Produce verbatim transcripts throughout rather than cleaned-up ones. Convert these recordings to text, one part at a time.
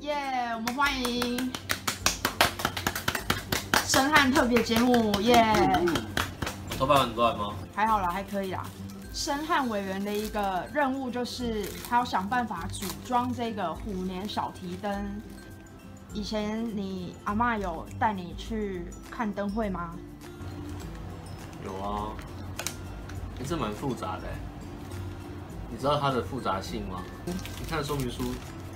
耶！ Yeah, 我们欢迎申汉特别节目，耶、yeah ！ 头发很乱吗？ 还好啦，还可以啦。申汉委员的一个任务就是他要想办法组装这个虎年小提灯。以前你阿嬷有带你去看灯会吗？ 有啊，也是蛮复杂的。你知道它的复杂性吗？你看说明书，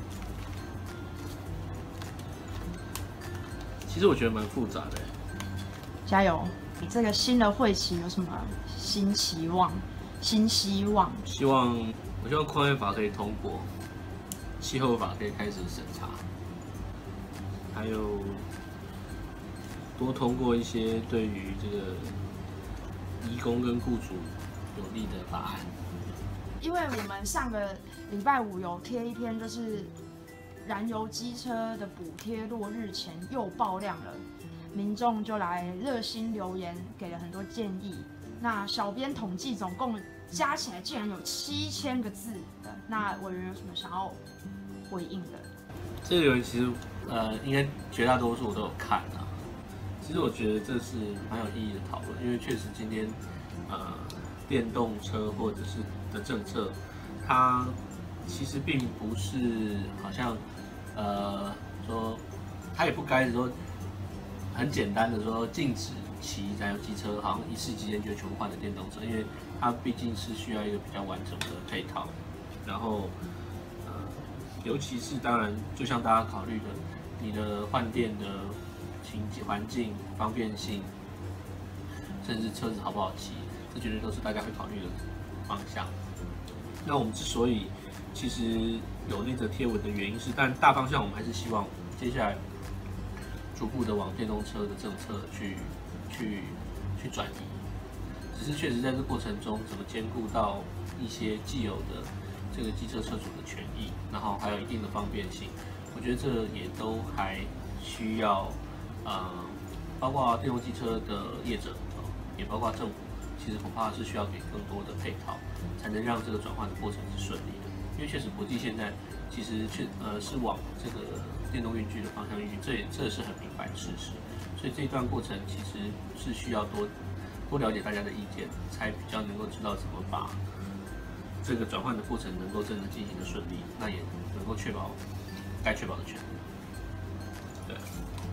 其实我觉得蛮复杂的。 加油！你这个新的会期有什么新期望、新希望？ 希望我希望矿业法可以通过，气候法可以开始审查，还有多通过一些对于这个移工跟雇主有利的法案。 因为我们上个礼拜五有贴一篇，就是燃油机车的补贴落日前又爆量了，民众就来热心留言，给了很多建议。那小编统计总共加起来竟然有七千个字的，那委员有什么想要回应的？ 这个留言其实呃，应该绝大多数我都有看啊。其实我觉得这是蛮有意义的讨论，因为确实今天呃。电动车或者是的政策，它其实并不是好像呃说，它也不该说很简单的说禁止骑燃油机车，好像一夕之间就全部换成电动车，因为它毕竟是需要一个比较完整的配套。然后呃，尤其是当然，就像大家考虑的，你的换电的情环境方便性，甚至车子好不好骑。这绝对都是大家会考虑的方向。那我们之所以其实有那则贴文的原因是，但大方向我们还是希望接下来逐步的往电动车的政策去去去转移。只是确实在这过程中，怎么兼顾到一些既有的这个机车车主的权益，然后还有一定的方便性，我觉得这也都还需要呃，包括电动机车的业者，也包括政府。其实恐怕是需要给更多的配套，才能让这个转换的过程是顺利的。因为确实国际现在其实确呃是往这个电动运具的方向运，这也这也是很明白的事实。所以这一段过程其实是需要多多了解大家的意见，才比较能够知道怎么把这个转换的过程能够真的进行的顺利，那也能够确保该确保的权利。对。